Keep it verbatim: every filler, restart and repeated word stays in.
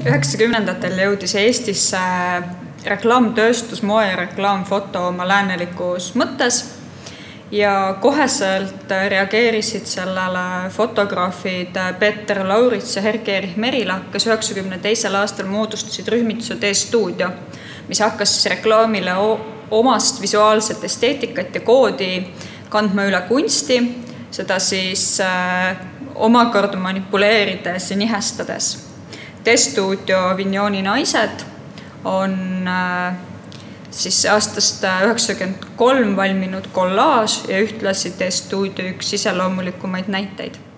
üheksakümnendatel jõudis Eestisse reklaamtööstus, moe ja reklaamfoto oma läänelikus mõttes ja koheselt reageerisid sellele fotograafid Peeter Laurits ja Herk-Erich Merila, kes üheksakümne teisel aastal moodustasid rühmituse D-stuudio, mis hakkas reklaamile omast visuaalset esteetikat ja koodi kandma üle kunsti, seda siis omakorda manipuleerides ja nihestades. D-stuudio Vignoni naised on siis aastast üheksakümmend kolm valminud kollaaž ja ühtlasi D-stuudio üks iseloomulikumaid näiteid.